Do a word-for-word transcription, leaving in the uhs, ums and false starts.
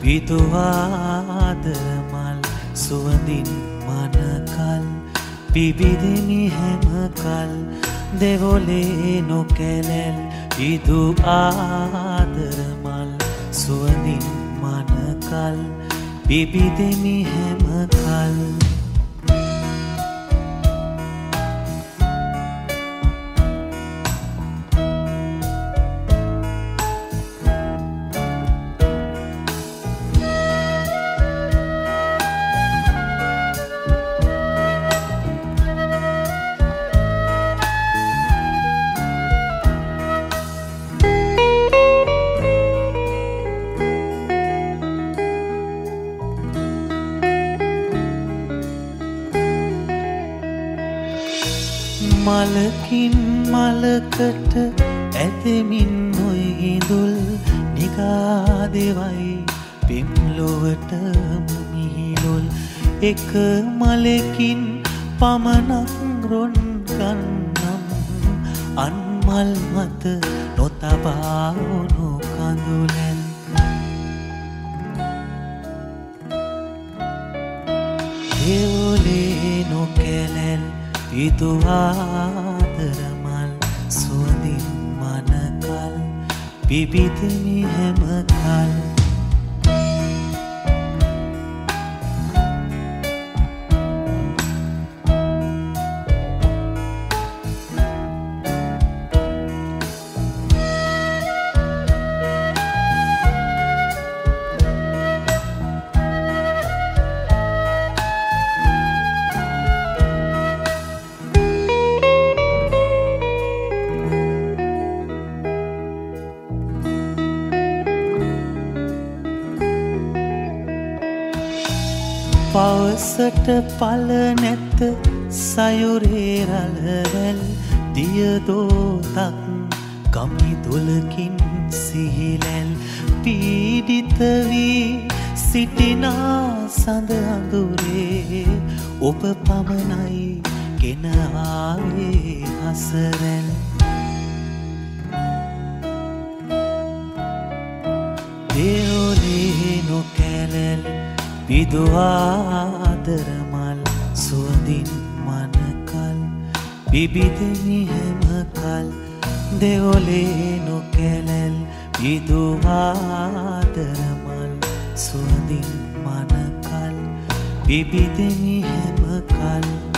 පිදුවාදර මල් සුවඳින් මනකල් පිබිදෙමි හැමකල් දෙවොලේ නොකැලැල් ඉදු ආදර මල් සුවඳින් මනකල් පිබිදෙමි හැමකල් මලකින් මලකට ඇතෙමින් නොයිදුල් නිගාදෙවයි පිම්ලොවටම මිහිලොල් එක මලකින් පමණක් රොන් ගන්නම් අන්මල් මත නොතබා වුණු කඳුලැල් දෙවොලේ නොකැලැල් පිදුවාදර මල් සුවඳින් මනකල් පිබිදෙමි හැමකල් පවසට පල නැත සයුරේ රළවැල් දියදෝතක් ගමිදුලකින් සිහිලැල් පීඩිත වී සිටිනා සඳ අඳුරේ ඔබ පමණයි ගෙන ආවේ හසරැල් දෙවොලේ නොකැලැල් පිදුවාදර මල් සුවඳින් මනකල් පිබිදෙමි හැමකල් දෙවොලේ නොකැලැල් පිදුවාදර මල් සුවඳින් මනකල් පිබිදෙමි හැමකල්